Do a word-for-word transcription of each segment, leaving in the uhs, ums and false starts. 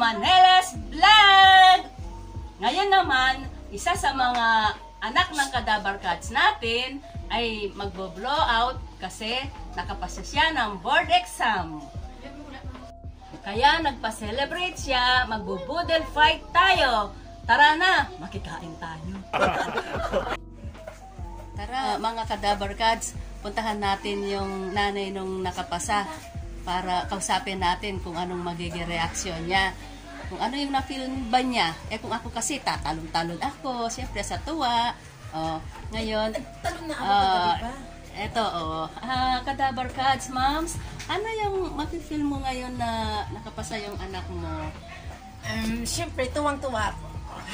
Manelas Vlog! Ngayon naman, isa sa mga anak ng Cadaver Cats natin ay magbo-blow out kasi nakapasa siya ng board exam. Kaya nagpa-celebrate siya, magbo-boodle fight tayo. Tara na, makikain tayo. Tara mga Cadaver Cats, puntahan natin yung nanay nung nakapasa para kausapin natin kung anong magiging reaksyon niya. Kung ano yung na-feel ba niya. Eh kung ako kasi tatalon-talon ako, siyempre sa tuwa. Oh, ngayon, talon na ako uh, kagabi pa. Eto, oh, uh, Cadaver Cats, moms, ano yung mafe-feel mo ngayon na nakapasa yung anak mo? Um, siyempre, tuwang-tuwa ako.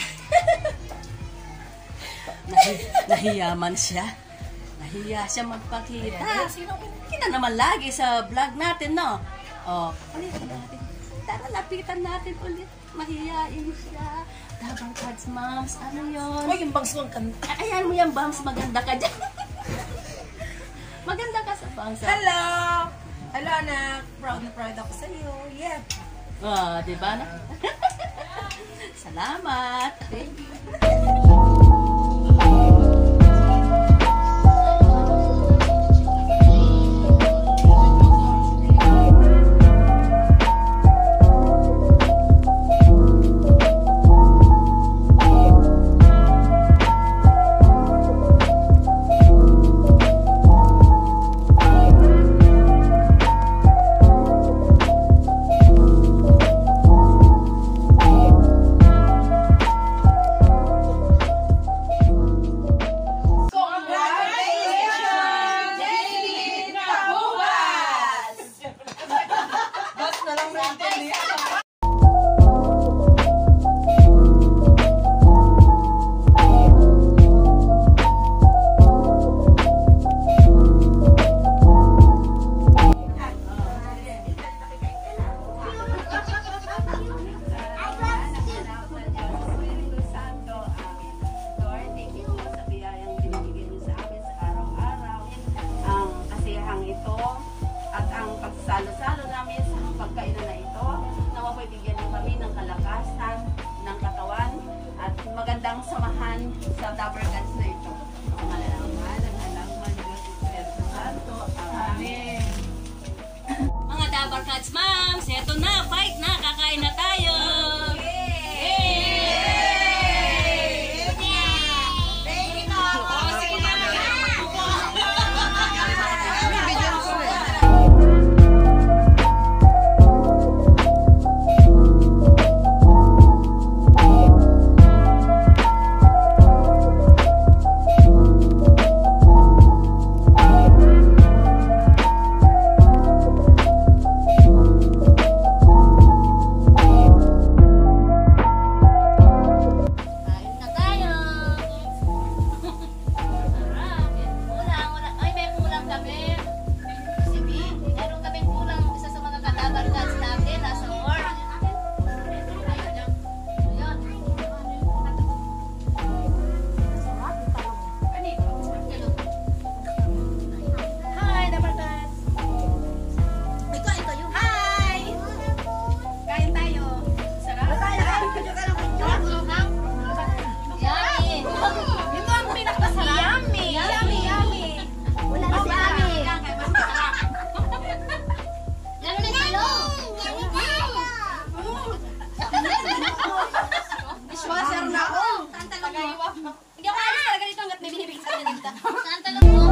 Nahi nahiyaman siya. Nahiya siya magpakita. Kita naman lagi sa vlog natin, no? Oh, ulitin natin. Tara, lapitan natin ulit. Mahiyain siya. Cadaver Cats, moms, ano yun? Oh, yung bangs mong kanta. Ayan mo yung bangs, maganda ka dyan. Maganda ka sa bangs. Hello! Hello, anak. Proud na proud ako sa iyo. Yeah. Ah, di ba na? Salamat. Thank you. Salo-salo namin sa pagkainan na ito, nawaway bigyan niyo kami ng kalakasan ng katawan at magandang samahan sa Cadaver Cats na ito. Ang malalaman, ang halaman, Diyos Espiritu Santo. Amen. Mga Cadaver Cats moms, eto na, fight na, kakain na tayo! Hindi ako alis talaga dito hanggat may binibigay sa akin dito. Saan talaga mo?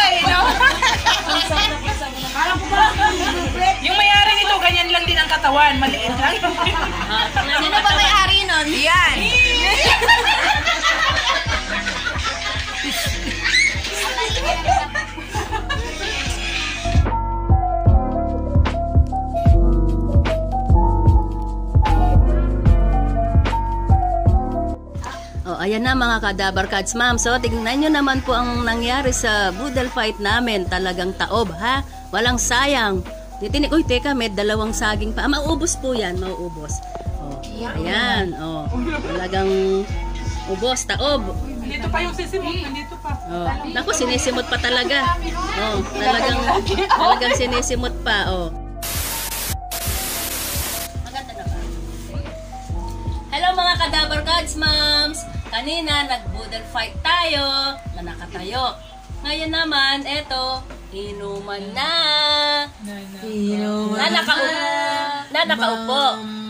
eh, no? Yung may-ari nito, ganyan lang din ang katawan. Maliit lang. Sino ba may-ari nun? Yan. Oh, ayan na mga kadabar cats, ma'am. So, tingnan nyo naman po ang nangyari sa boodle fight namin. Talagang taob, ha? Walang sayang. Titinik, uy, teka, may dalawang saging pa. Ah, mauubos po yan, mauubos. Oh, ayan, oh. Talagang ubos, taob. Nandito pa yung sisimot. Nandito pa. Oh, naku, sinisimot pa talaga. Oh, talagang, talagang sinisimot pa, oh. Maganda na ba? Hello mga kadabar cats, moms! Kanina, nag-boodle fight tayo na nakatayo. Ngayon naman, eto, inuman na. Inuman Na nakaupo. Na nakaupo.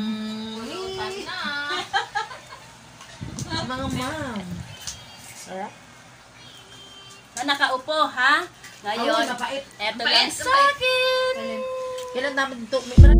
Mga ma'am. Sarap. Na nakaupo, ha? Ngayon, Ay, mapait. eto Mapait, lang sa akin. Kailan namin dito? May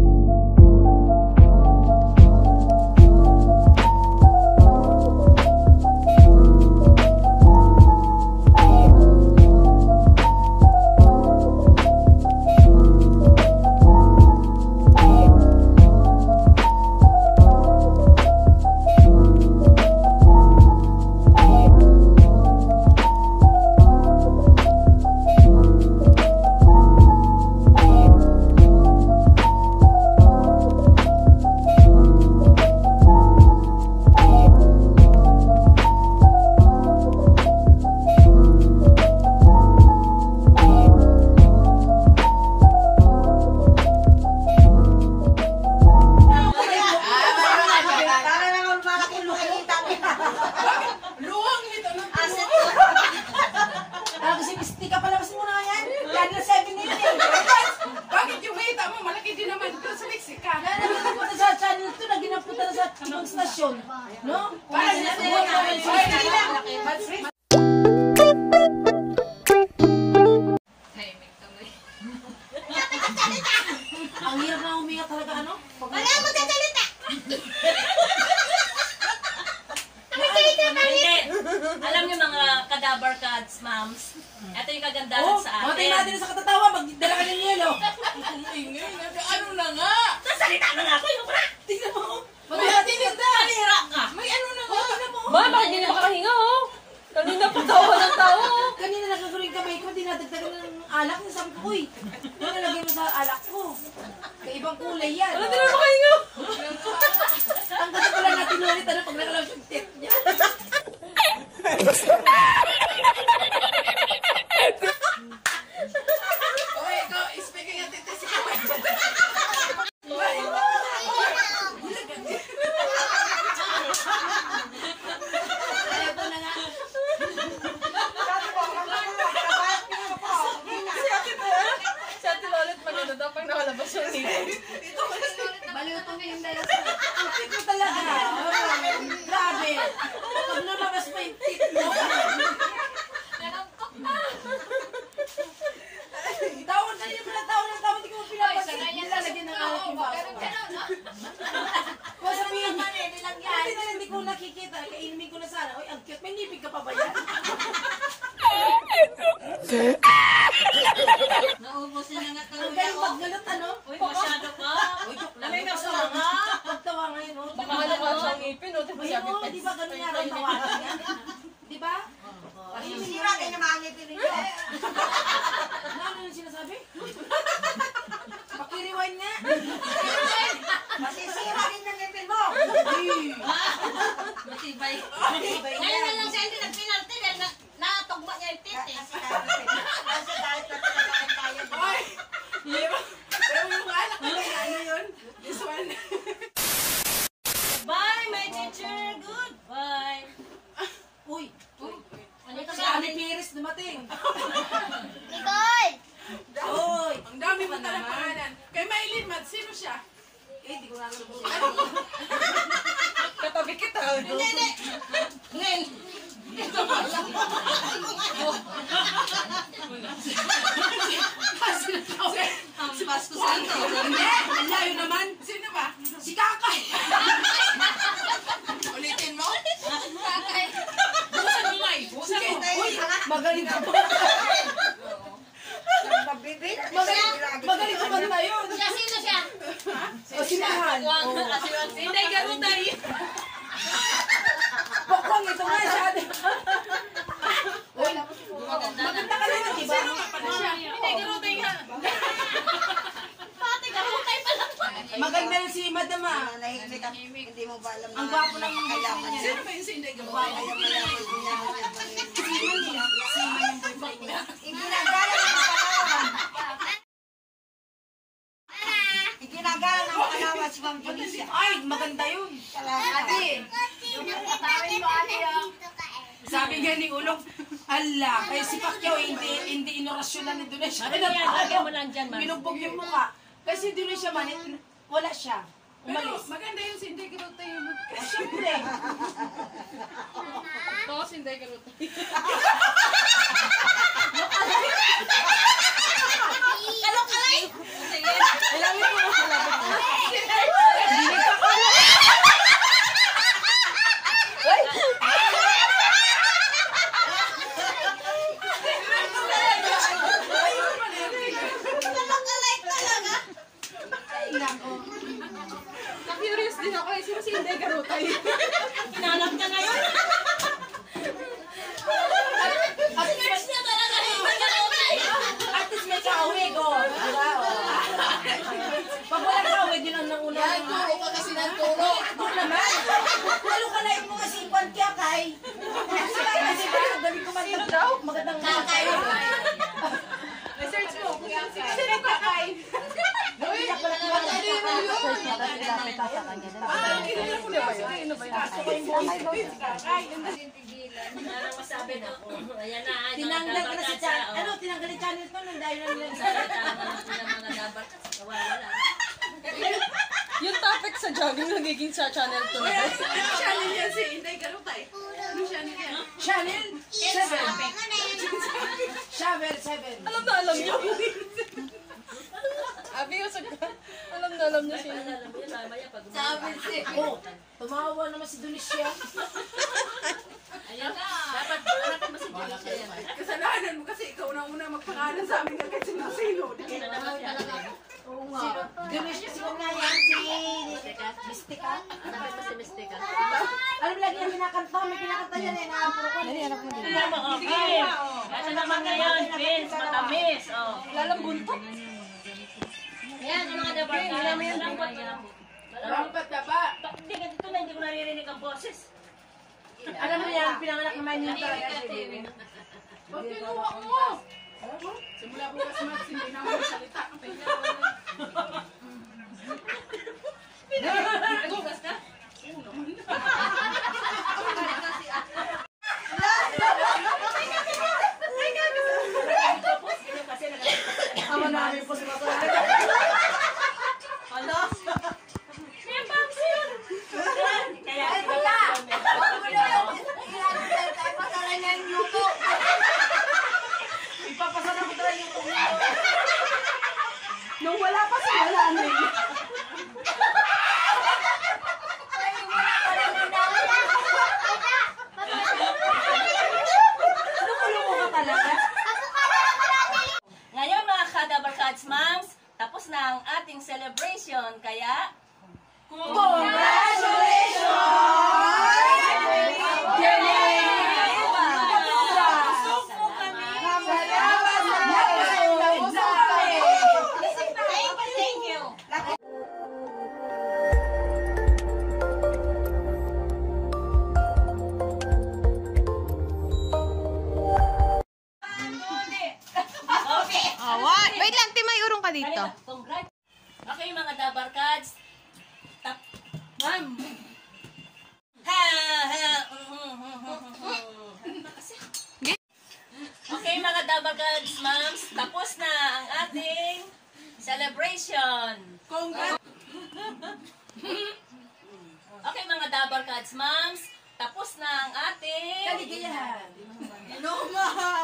station, no? Para sa ang hirap na umiyak talaga, ano? Wala mo sa salita! Hindi. Alam niyo mga cadaver cats, moms, ito yung kagandahan Oh, sa matay atin. natin sa katatawa, magdala ka ng yelo. Ano na nga? Sasalita ka nga ako yung bra! Tingnan mo. Magdala tinda. Kanira ka! May ano na nga? Tingnan mo. Ba, bakit hindi na makahinga, oh? Kanina pa tawa ng tawa. Kanina nakagulong kamay ko, dinadagdagan ng alak. Sabi ko, uy, ano nalagay mo sa alak ko? Kaibang kulay yan. Wala, hindi na makahinga. Ang gusto ko lang natin ulit, ano, pag nakalaw yung tip niya. Oy, ikaw, speaking of titis, ikaw. Ito na nga. Si Ate Lolet maganda daw pag nakalabas yung ngipin. Balutong yung dala Ito talaga. Oh, grabe. Pag lumabas pa yung tip mo. Tawag na yun pala, tawag ng tawag, hindi ko mo pinapansin. Nilalagyan ng alak yung baso. Kung sabihin niya, hindi na hindi ko nakikita, kainimin ko na sana. Uy, ang cute, may ngipin ka pa ba yan? Naubos na nga Ang galing maggalot, ano? Uy, masyado ka! Uy, joke lang. Lamay ka sa Pagtawa nga! nga. Pagtawa ngayon, oh. Baka halukot sa ngipin, oh. Di ba Uy, sabi oh, pets? di ba ganun nga rin tawagan niya? Di ba? Sira kayo na mga ngipin rin. Ano yung sinasabi? Pakiriwan nga. Masisira rin ng ngipin mo. matibay. Matibay Ngayon na yan. lang siya hindi nagpinalti dahil na, natugma niya yung titis. Kasi kahit na pinakain tayo, di ba? Pero yung anak ko, ano yun? This one. Bye, my teacher! Goodbye! Uy, Ano ito si Ali Perez dumating. Nicole! Uy, Ang dami mo talagang pangalan. Kay Maylin Mad, sino siya? eh, di ko na alam kung Katabi kita. Hindi, hindi. Ngayon. Magaling ka ba? Magaling, magaling ka ba tayo? Siya, sino siya? O sinahan. Hindi, garutay. Pokwang ito nga siya. Uy, Maganda na. maganda ka naman, di ba? Hindi, garutay nga. Pati garutay pa lang pa. Maganda rin si Madam ah. Hindi mo ba alam Ang gwapo ng mga kailangan niya? Sino ba yung si Inday Gawa? Iginagala ng Palawan. Iginagala ng Palawan si Ma'am Felicia. Ay, maganda yun. Ate, Sabi nga ni Ulong, ala, kaya si Pacquiao hindi, hindi inorasyonan ni Dunes. Ano yan? Lagyan mo lang dyan, man. Binugbog yung mukha. Kasi Dunes siya man, wala siya. Pero Umalis. maganda yung si Inday Garuta yung... Oh, syempre. Ito si Inday Garuta. Kalok-kalay! Ilawin mo. Kalok-kalay talaga! Na-curious din ako eh. Sino si Inday Garuta? Kinalap ka ngayon. Search na talaga yung garutay! At least may kaawig, oh. Diba? Oh. Pag walang kaawig, yun ang nauna. Yan, turo ka kasi ng turo. Ito naman. Lalo ka na mo kasi ipan kaya kay. Kasi ba, dali ko man daw. Magandang Kakay. Research mo. Kuya Kay. Sino ka kay? Naiyak ko lang yung Parang kilala ko na ba yun? Ano ba yun? Parang masabi na. Ayan na. ay, Tinanggal ko na si mga channel. dabarkatsa, Ano, tinanggal yung channel to nung dahil na nila. oh. Ng mga dabarkatsa. Wala. Yung topic sa jogging nagiging sa channel to. Ano channel yan si Inday Garuta eh? Ano channel yan? Channel seven. Channel seven. Alam na alam niyo. Abi ko sa... Alam na alam niyo siya. Alam mo yun, mamaya pag Sabi si... Oh, tumawa naman si Dunisha. Ayan. Dapat dapat mo si Julia yan. Kasalanan mo kasi ikaw na una magpangalan sa amin agad sino-sino. Sino naman siya? Oo nga. Dunisha, sino nga yan? Si Mystica. Hanapin mo si Mystica. Alam lagi yung kinakanta, may kinakanta yan eh. Nakapuro ko. Tingnan mo, oh, Vince. Ito naman ngayon, Vince, matamis. Oh. Lalambun to. Yan, ang mga dabarkatsa. Malambot, malambot. Rampat na ba? Ba- Hindi, ganito na, hindi ko naririnig ang boses. Alam mo yan, pinanganak naman yung Ba't kinuha mo? Simula bukas Max, hindi na ako salita. Nagugas ka? Ama namin po si Papa. Ano? May vaccine! Kaya, Ipapasara ko talaga yung tumino. Nung wala pa si wala na eh. Lumulo ka talaga? ngayon mga ka-Dabarkats Moms, tapos na ang ating celebration, kaya Thank you! okay. Wait lang, Timay, urong ka dito. Congrats. Okay mga Dabarkats. Tap. Ma'am. Ha, ha. Okay mga Dabarkats Moms, tapos na ang ating celebration. Congrats! Okay mga Dabarkats Moms, tapos na ang ating Kaligayahan. no mahal.